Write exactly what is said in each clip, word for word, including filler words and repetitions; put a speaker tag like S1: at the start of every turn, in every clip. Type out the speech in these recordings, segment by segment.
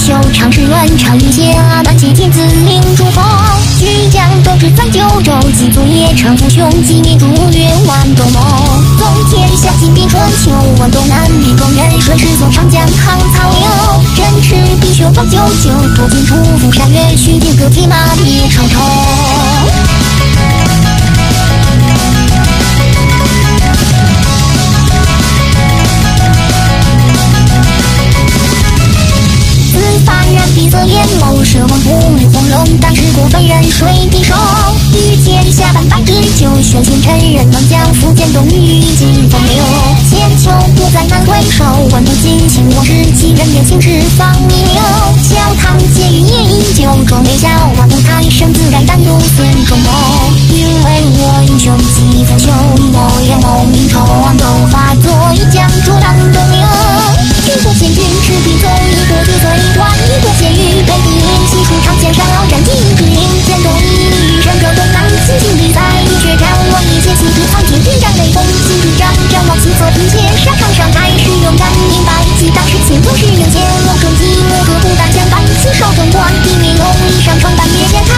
S1: 秀，常使远长于邪，满街天子领诸侯。巨将斗志在九州，几作业成父兄，几灭诸越万斗谋。纵天下尽比春秋，万东南比中原，顺势走长江抗曹刘。振翅必修方九九，夺尽出伏山岳，须天各匹马灭仇仇。闭塞眼眸，奢望不与黄龙，当时过分人水滴手。与天下半百之久，玄仙真人能将福建东域尽风流。千秋不再难回首，万古尽兴往事，几人年轻时方弥留。笑谈结语也依旧，壮眉笑望不太生自然，但独孙中谋。因为我英雄几番秀，某眼某名仇，望斗化作一将阻挡东流。举国千军赤壁走，一国之最短，一国咸鱼北地西出长剑上鏖战地之灵，剑东一里人格东南，心心比赛一决战，我一剑气之苍天地战雷锋，心之战战望七色拼接，沙场上开始勇敢，明白其当时情都是有限，龙中计我何不大相伴，起手中官地面龙一上床半夜间看。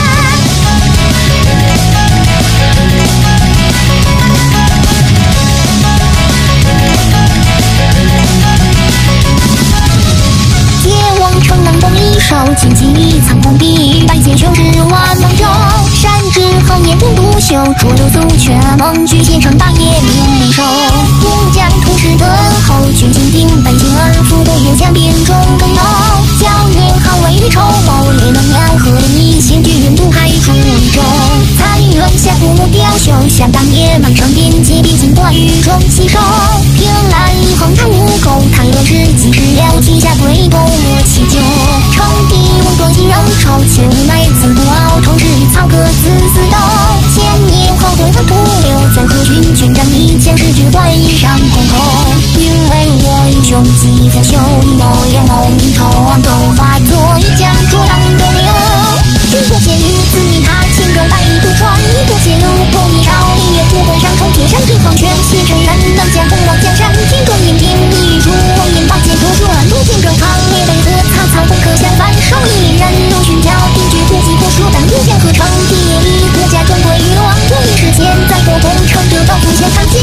S1: 千骑苍空碧，百剑修士万梦舟。山之后夜不独秀，浊流宿却梦举剑成大业名利收。武将突施敦厚，军心定本性而富贵也将兵中更有。教云好为与筹谋，烈能鸟和一心聚云渡海逐宇宙。残云下古木雕绣，想当野蛮生兵，击笔尽断雨中吸收。凭栏一横看无垢，谈论是几时了，天下归功莫祈求。称帝无多心仍愁，千里乃自不傲，同时草歌丝丝斗。千年后对何徒留，在何军军战一前世举冠以上空口。因为我英雄几番秀，某眼某名仇，望斗化作一将阻挡东流。举国千余子女他，千中百渡船，一国血路不一少，一月土本上冲铁山之黄泉，写成人能将风浪江山，军中引兵一如我引八剑夺转，路见正常烈北河草草不可相反，手一人如寻条，定居不计不输，但路见合成地理国家尊贵于王，我一时间在国公城得到不先看见。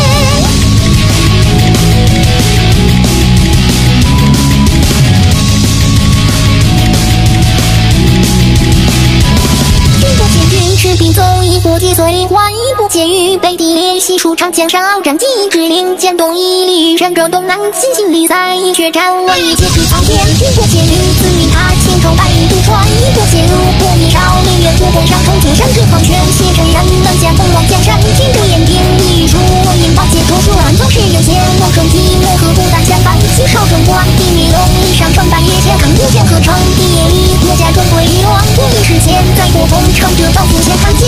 S1: 赤壁走一国皆随还，一步皆于北地裂，西出长江上鏖战地之灵，剑东一里人格东南，心心离散一决战，我一剑之苍天，举国皆于子民他，千重百渡船，一国皆路不一少，烈月土本上冲铁山之黄泉，写成人能将风浪江山，军中演兵一如我引八剑夺转，总是有限，我中计我何不大相伴，起手中官地面龙一上床半夜间看不见合成地理国家尊贵于王，我一时间在国公城得到不先看见。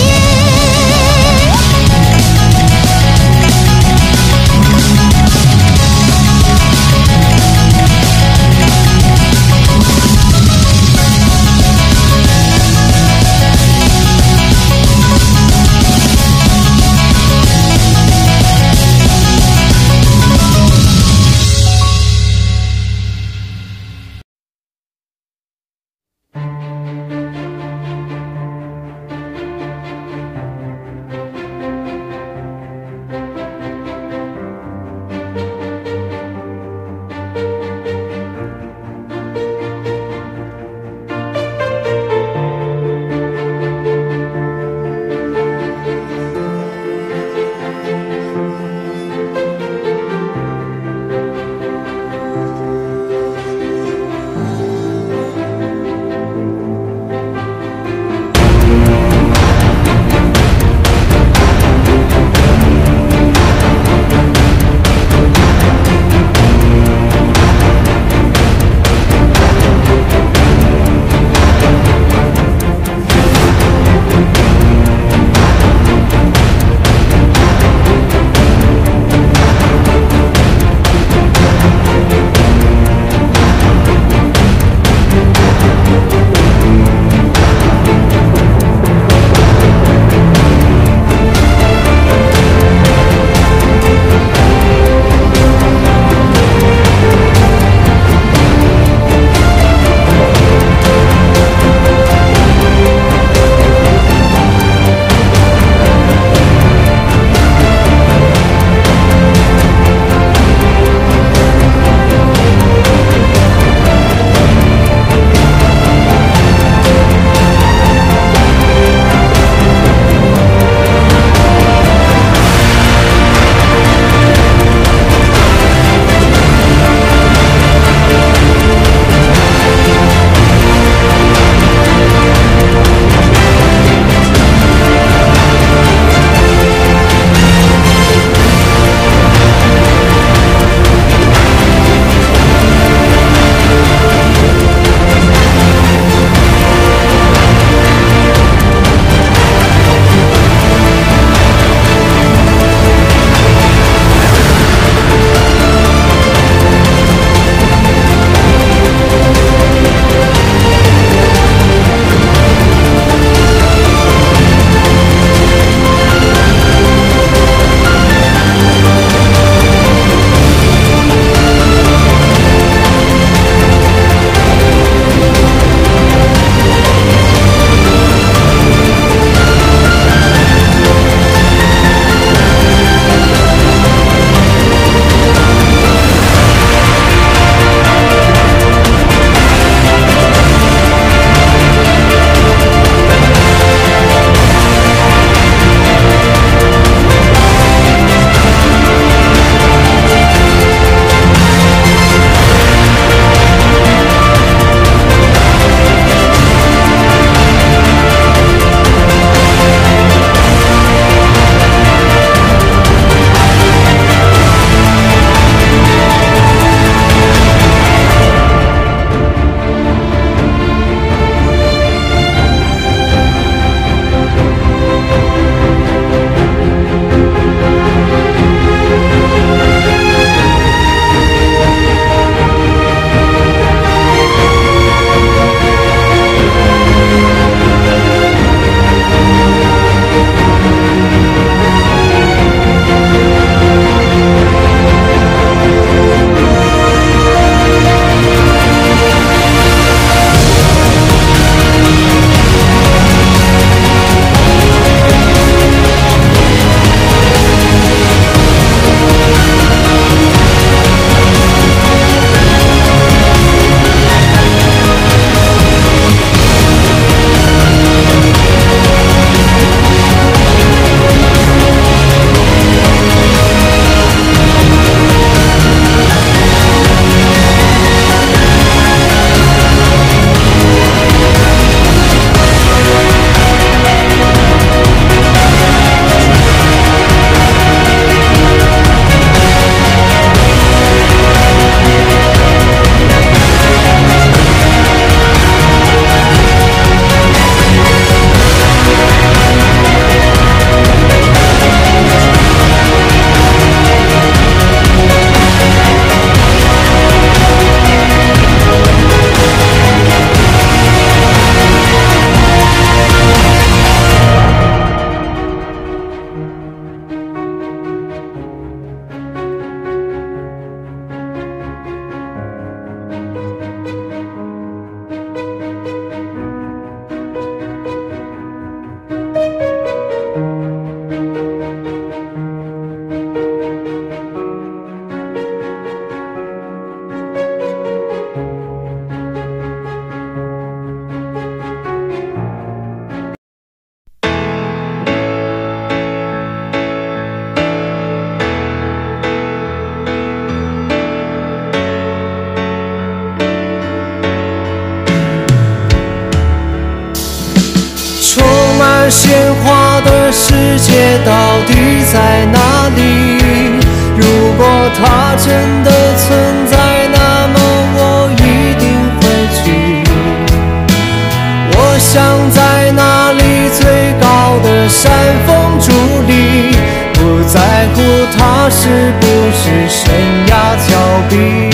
S2: 他的世界到底在哪里？如果他真的存在，那么我一定会去。我想在那里最高的山峰伫立，不在乎它是不是悬崖峭壁。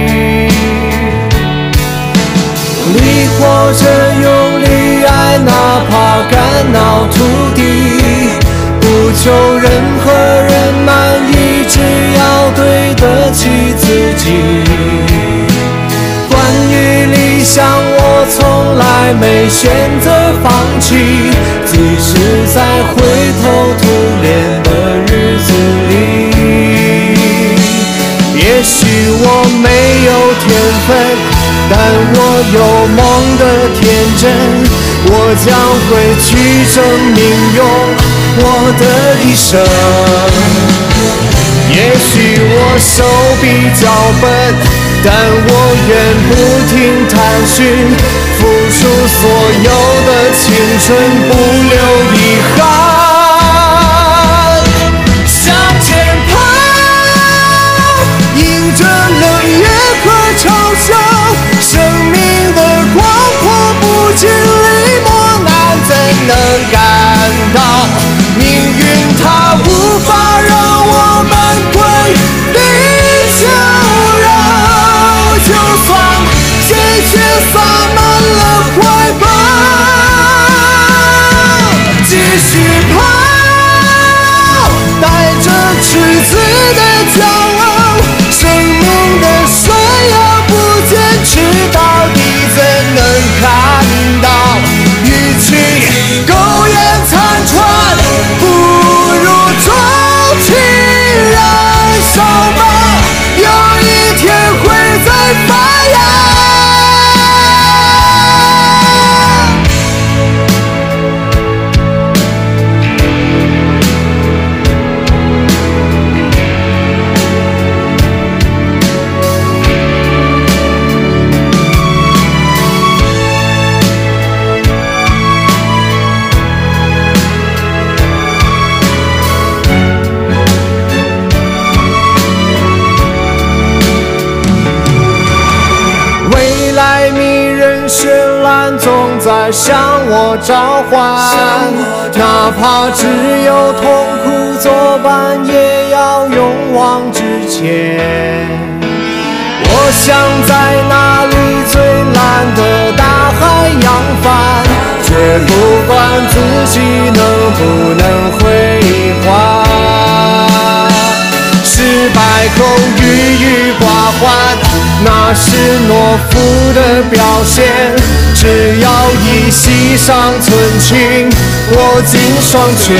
S2: 力或者用力爱，哪怕肝脑涂地，不求任何人满意，只要对得起自己。关于理想，我从来没选择放弃，即使在灰头土脸的日子里。也许我没有天分，但我有梦的天真，我将会去证明用我的一生。也许我手比较笨，但我愿不停探寻，付出所有的青春，不留遗憾。向前跑，迎着冷夜和嘲笑，生命的广阔不经历磨难，怎能感到命运它无法让我们归地求饶？就算鲜血洒满了怀抱，继续跑，带着赤子的骄傲，生命的水要不坚持到底，怎能看到与其苟延残喘，不如终情燃烧吧，有一天会再发芽。未来迷人绚烂总在向我召唤，哪怕只有痛苦作伴，也要勇往直前。我想在那里最蓝的大海扬帆，却不管自己能不能归还。失败后郁郁寡欢，那是懦夫的表现。只要一息尚存情，握紧双拳，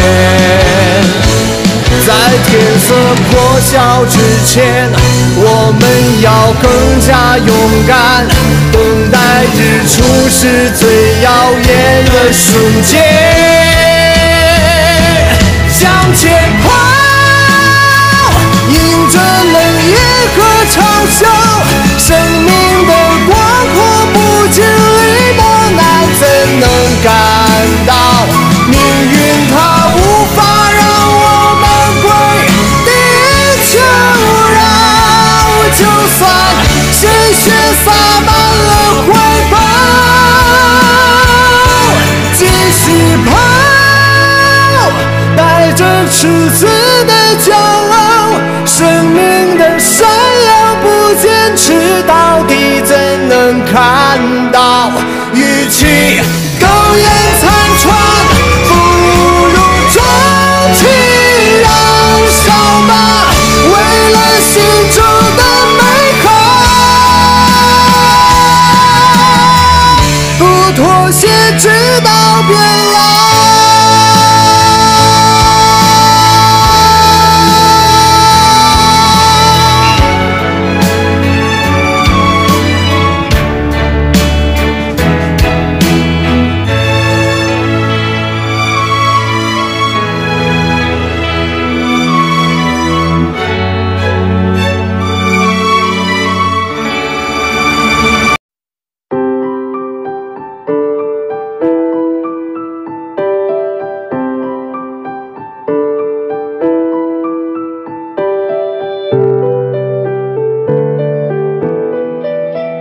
S2: 在天色破晓之前，我们要更加勇敢，等待日出时最耀眼的瞬间。向前跑，迎着冷夜和嘲笑，生命的广阔不经历磨难，怎能感到命运它无法让我们归地求饶？就算鲜血洒满了怀抱，继续跑，带着赤子的骄傲，生命的闪耀不坚持到底，怎能看到与其苟延残喘，不如终情燃烧吧，为了心中的美好，不妥协直到变老。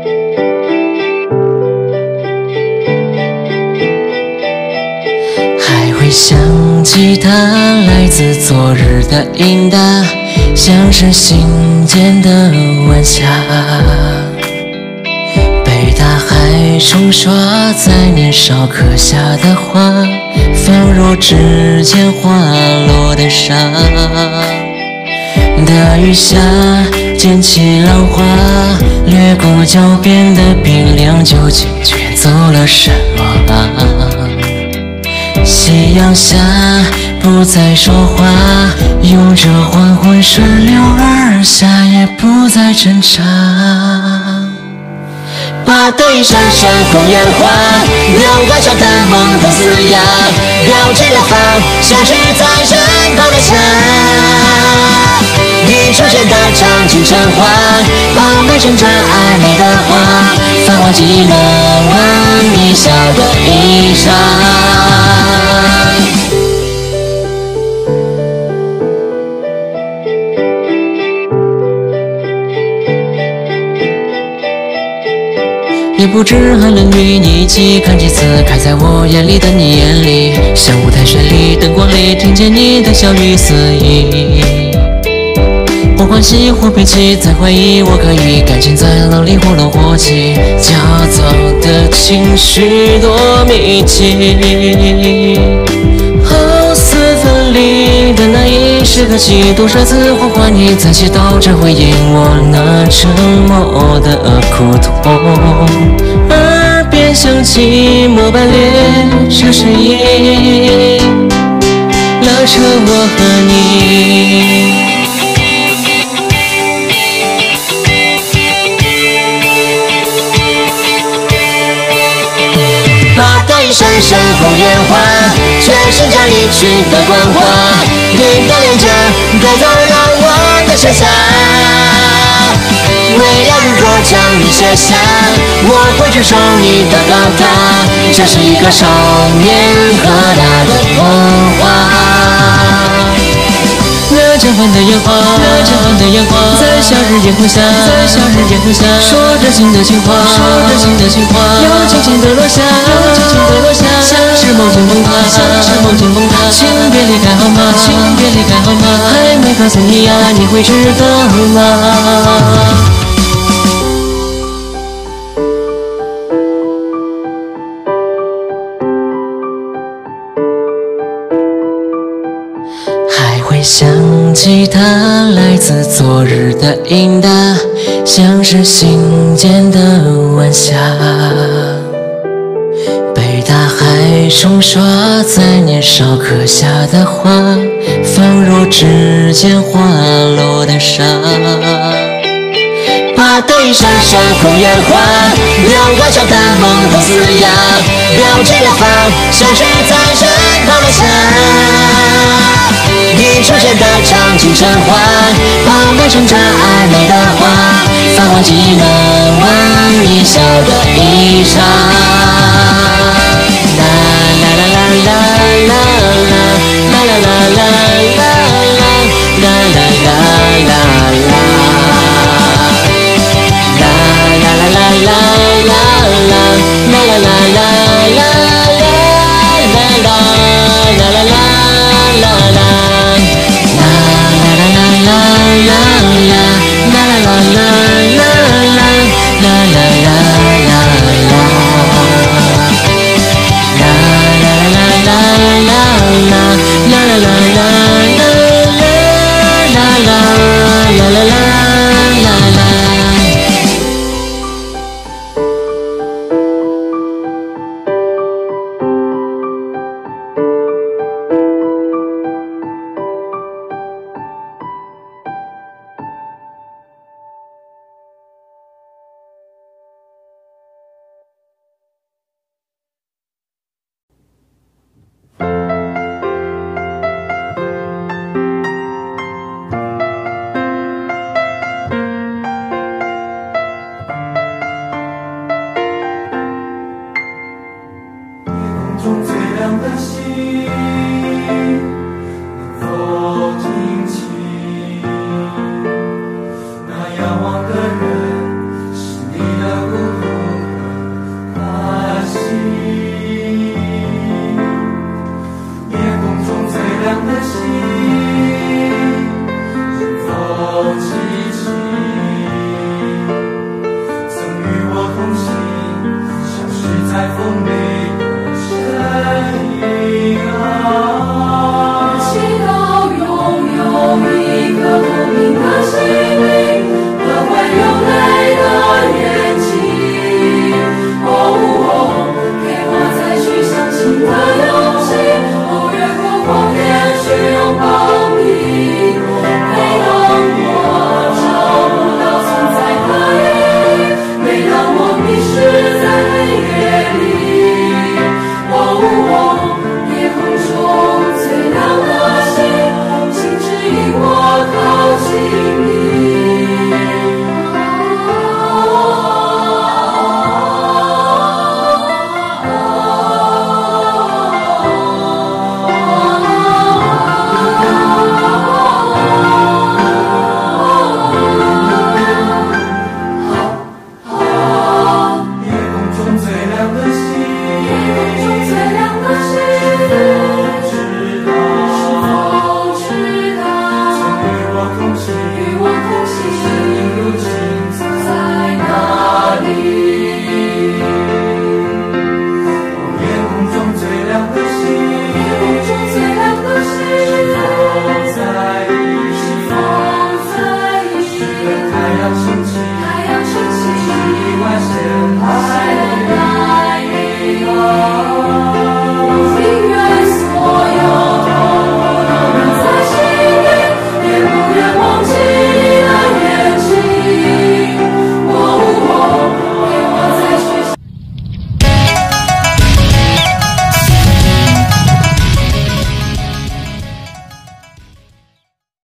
S3: 还会想起它来自昨日的应答，像是心间的晚霞，被大海冲刷在年少刻下的花，放入指尖滑落的沙。大雨下溅起浪花，掠过脚边的冰凉，究竟卷走了什么啊？夕阳下不再说话，拥着黄昏顺流而下，也不再挣扎。
S4: 把对闪闪红烟花，让晚上的梦都嘶哑，绕着远方，消失在人道的下。你出现的场景成画，饱满成这暧昧的花，泛忘记了我你笑的衣裳。
S3: 也不知还能与你一起看几次开在我眼里的你眼里，像舞台绚丽灯光里听见你的笑语肆意。或欢喜或悲戚，在怀疑我可以感情在浪里或冷或起，焦躁的情绪多密集。好似分离的那一时刻起，多少次呼唤你在祈祷着回应我那沉默的苦痛，耳边响起末班列车声音，拉扯我和你。
S4: 闪闪红烟花，全身家离去的光华，你的脸颊带走了我的剩下。为了日落将你写下，我会去守你的高塔，这是一个少年和大的童话。
S3: 那交换的烟花，那交换的烟花，在夏日夜空下，在夏日夜空下，说着情的情话，说着情的情话，又轻轻地落下，又轻轻地落下，像是梦境崩塌，像是梦境崩塌。请别离开好吗？请别离开好吗？还没告诉你呀，你会知道吗？会想起它来自昨日的应答，像是心间的晚霞，被大海冲刷在年少刻下的花，放入指尖滑落的沙。
S4: 把对闪闪红烟花，让晚上的梦都嘶哑，绕着远方，消失在人道的下。你出现的场景成画，饱满成这暧昧的花，泛忘记了我你笑的衣裳。啦啦啦啦啦啦啦啦啦啦啦啦啦啦啦啦啦。
S5: 仰望的人是你的故
S2: 梦里。